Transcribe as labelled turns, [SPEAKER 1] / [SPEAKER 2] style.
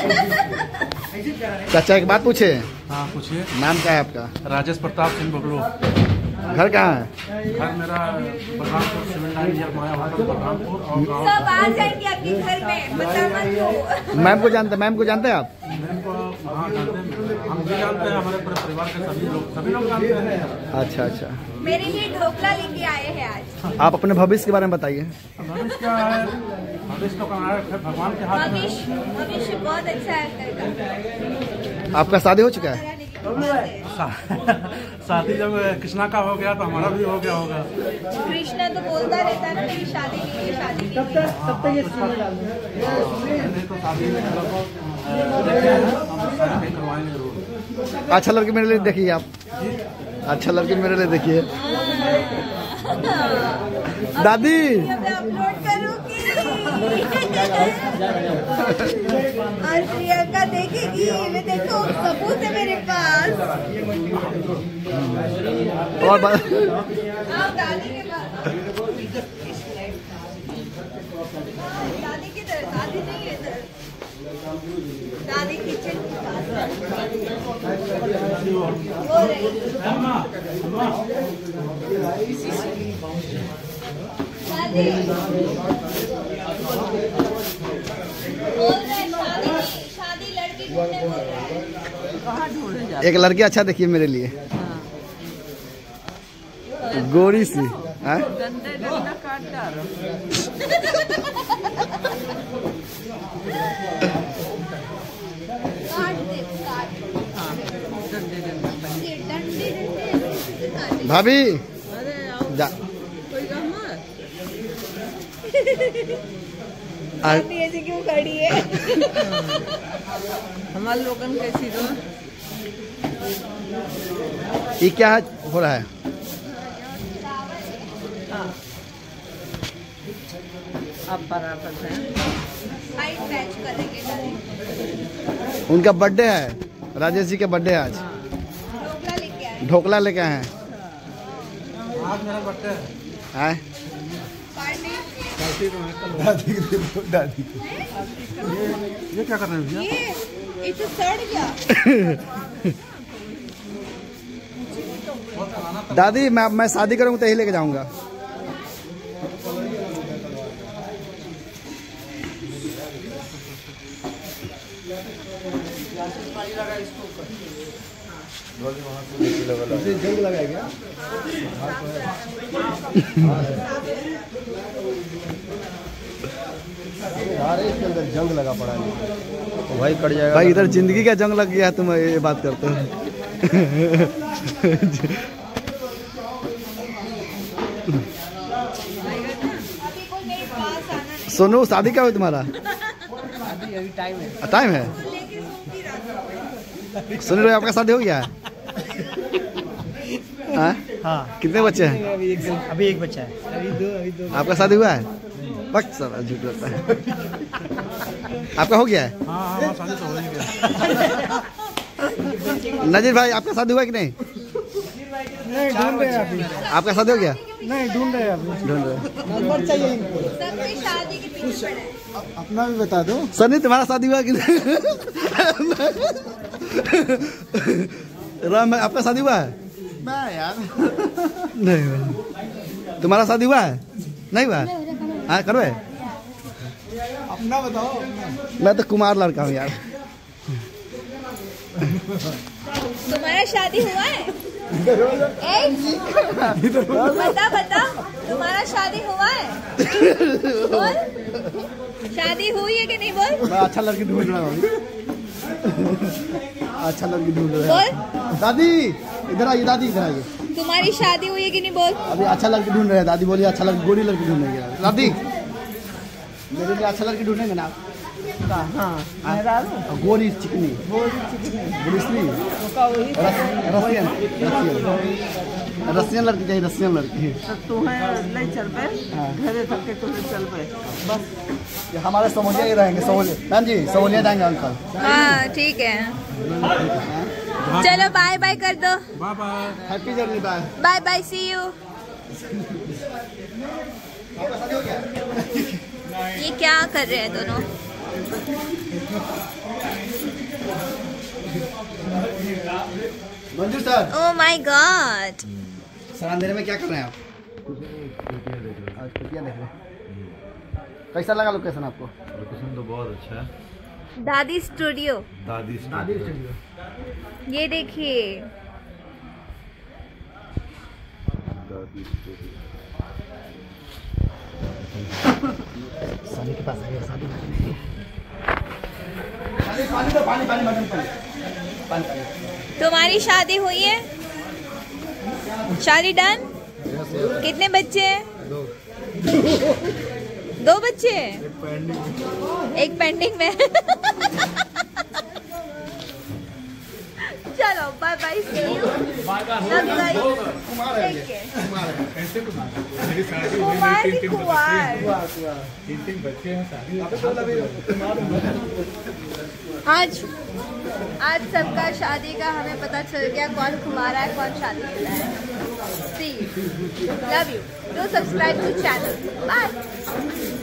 [SPEAKER 1] चाचा एक बात पूछे?
[SPEAKER 2] हाँ पूछिए।
[SPEAKER 1] नाम क्या है आपका?
[SPEAKER 2] राजेश प्रताप सिंह बबलू।
[SPEAKER 1] घर कहाँ है?
[SPEAKER 2] घर मेरा Balrampur civil line near Maya hotel Balrampur. और गाँव
[SPEAKER 3] सब आ जाएंगे आपके घर में, पता मत हो।
[SPEAKER 1] मैम को जानते हैं? मैम को जानते हैं आप?
[SPEAKER 2] मैम को हाँ जानते हैं, हम भी जानते हैं, हमारे पूरे परिवार के सभी लोग जानते हैं।
[SPEAKER 1] अच्छा अच्छा।
[SPEAKER 3] मेरे लिए ढोकला लेके आए हैं आज।
[SPEAKER 1] आप अपने भविष्य के बारे में बताइए।
[SPEAKER 2] भविष्य क्या है? भविष्य तो भगवान के हाथ में।
[SPEAKER 3] भविष्य बहुत अच्छा है।
[SPEAKER 1] आपका शादी हो चुका है?
[SPEAKER 2] शादी जब कृष्णा का हो गया तो हमारा भी हो गया होगा।
[SPEAKER 3] कृष्णा तो बोलता रहता है ना मेरी शादी नहीं है, शादी नहीं है।
[SPEAKER 1] अच्छा लड़की मेरे लिए देखिए आप। अच्छा लड़की मेरे लिए देखिए। दादी
[SPEAKER 3] अपलोड करूँगी और प्रियंका देखेगी। मैं देखो सबूत है मेरे पास।
[SPEAKER 1] और
[SPEAKER 3] आप दादी के पास, दादी की तरफ, दादी नहीं है इधर, दादी किचन के पास हो रही। दादी बोल रहे शादी लड़की ढूंढने बोल रहे।
[SPEAKER 1] एक लड़की अच्छा देखिए मेरे लिए। गोरी सी है? भाभी
[SPEAKER 3] आप ऐसे क्यों खड़ी है?
[SPEAKER 4] हमारे लोगन कैसी हो?
[SPEAKER 1] ये क्या हो रहा है?
[SPEAKER 4] आप बराबर हैं।
[SPEAKER 3] हाइट मैच करेंगे दादी।
[SPEAKER 1] उनका बर्थडे है, राजेश जी का बर्थडे है आज।
[SPEAKER 3] ढोकला लेके आए।
[SPEAKER 1] ढोकला लेके आए हैं।
[SPEAKER 2] आज मेरा बर्थडे
[SPEAKER 1] आए?
[SPEAKER 3] पार्टी
[SPEAKER 1] दादी
[SPEAKER 2] ये क्या कर रहे हैं भैया?
[SPEAKER 3] ये तो सड़ गया।
[SPEAKER 1] दादी मैं शादी करूँगा तो यही लेके जाऊंगा। जंग लगाएगा इसके अंदर जंग लगा पड़ा है भाई, कट जाएगा भाई। इधर जिंदगी का जंग लग गया है, तुम ये बात करते हो। सोनू शादी क्या हुई तुम्हारा? टाइम है। सुन रहे हो आपका शादी हो गया है? हाँ। कितने बच्चे हैं?
[SPEAKER 5] अभी एक बच्चा है। अभी दो।
[SPEAKER 1] आपका शादी हुआ है? वक्त सब झूठ रहता है। आपका हो गया है?
[SPEAKER 2] हाँ शादी तो हो ही गया।
[SPEAKER 1] नजीर भाई आपका शादी हुआ कि नहीं?
[SPEAKER 5] नहीं ढूंढ रहे हैं अभी।
[SPEAKER 1] आपका शादी हो गया?
[SPEAKER 5] नहीं ढूंढ रहे हैं अभी।
[SPEAKER 1] ढूंढ रहे।
[SPEAKER 5] नंबर चाहिए इनको।
[SPEAKER 3] सबने शादी के पीछे पड़ा है।
[SPEAKER 5] अपना भी बता दो।
[SPEAKER 1] सनी तुम्हारा शादी हुआ कि नहीं? राम आपका शादी हुआ है?
[SPEAKER 5] मैं यार
[SPEAKER 1] नहीं हुआ। तुम्हारा शादी हुआ है? नहीं हुआ? हाँ करो।
[SPEAKER 5] अपना बताओ।
[SPEAKER 1] मैं तो कुमार लड़का हूँ यार।
[SPEAKER 3] तुम्हारा शादी हुआ है? बता तुम्हारा शादी हुआ है? बोल, शादी हुई है कि नहीं? बोल।
[SPEAKER 1] मैं अच्छा लड़की ढूंढ रहा हूँ। अच्छा लड़की ढूंढ रहा
[SPEAKER 3] बोल।
[SPEAKER 1] है। दादी इधर आइए, दादी इधर आइए।
[SPEAKER 3] तुम्हारी शादी हुई है कि नहीं? बोल।
[SPEAKER 1] अभी अच्छा लड़की ढूंढ रहे हैं। दादी बोली अच्छा लड़की, गोरी लड़की ढूंढेंगे। दादी मेरे लिए अच्छा लड़की ढूंढेंगे ना?
[SPEAKER 4] हाँ
[SPEAKER 1] गोरी चिकनी, रसियन लड़की चाहिए। रसियन लड़की
[SPEAKER 4] तो तुम्हें ले चल पे घरे तक के तुम्हें चल पे बस।
[SPEAKER 1] हमारे समोलिया ही रहेंगे। समोलिया मैम जी, समोलिया जाएंगे अंकल।
[SPEAKER 3] हाँ ठीक है, चलो बाय बाय कर दो।
[SPEAKER 2] Bye bye,
[SPEAKER 1] happy journey, bye
[SPEAKER 3] bye bye, see you. ये क्या कर रहे हैं दोनों?
[SPEAKER 1] Manju sir,
[SPEAKER 3] oh my god.
[SPEAKER 1] Sir अंधेरे में क्या कर रहे हैं आप? आज खुफिया देख रहे हैं। कैसा लगा लोकेशन आपको?
[SPEAKER 2] लोकेशन तो बहुत अच्छा है।
[SPEAKER 3] दादी स्टूडियो,
[SPEAKER 2] दादी स्टूडियो।
[SPEAKER 3] ये देखिए।
[SPEAKER 2] दादी स्टूडियो।
[SPEAKER 1] सानी के पास आ गया, सानी पानी दो, पानी पानी पानी पानी।
[SPEAKER 3] तुम्हारी शादी हुई है? शादी डन? कितने बच्चे हैं? दो बच्चे हैं? एक पेंडिंग में। चलो bye bye, see you, love you guys, take care. Kumar की कुमार। आज सबका शादी का हमें पता चल गया, कौन कुमारा है कौन शादी शुदा है। See you, love you, do subscribe to channel, bye.